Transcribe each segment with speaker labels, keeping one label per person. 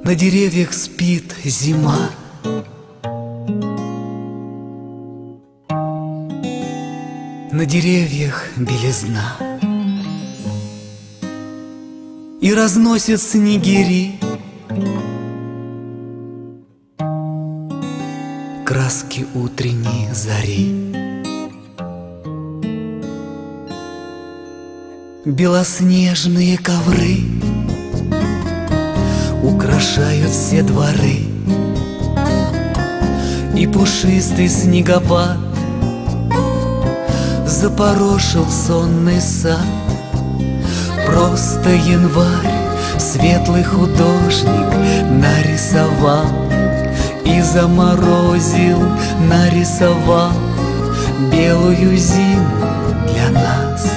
Speaker 1: На деревьях спит зима. На деревьях белизна. И разносят снегири краски утренней зари. Белоснежные ковры украшают все дворы, и пушистый снегопад запорошил сонный сад. Просто январь светлый художник нарисовал и заморозил, нарисовал белую зиму для нас.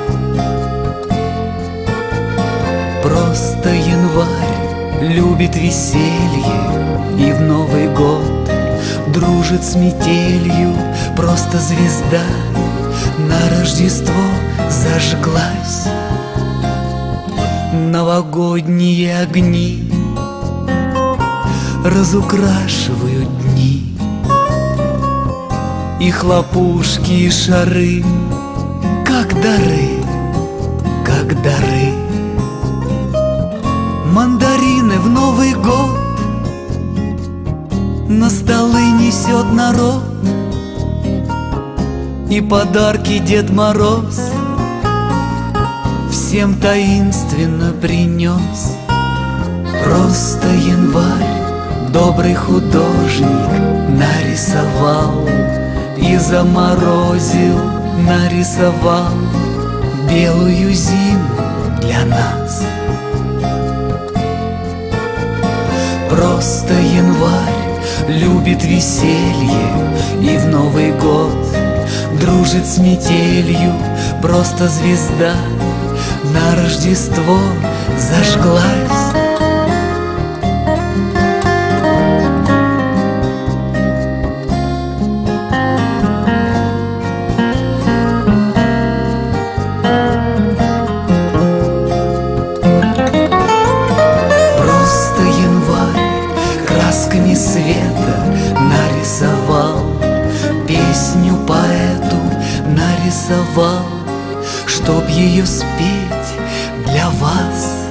Speaker 1: Просто январь любит веселье и в Новый год дружит с метелью. Просто звезда на Рождество зажглась. Новогодние огни разукрашивают дни, и хлопушки, и шары, как дары, как дары. Мандарины в Новый год на столы несет народ, и подарки Дед Мороз всем таинственно принес. Просто январь добрый художник нарисовал и заморозил, нарисовал белую зиму для нас. Просто январь любит веселье и в Новый год дружит с метелью. Просто звезда на Рождество зажглась. Просто январь красками света нарисовал, песню поэту нарисовал, чтоб ее спеть для вас.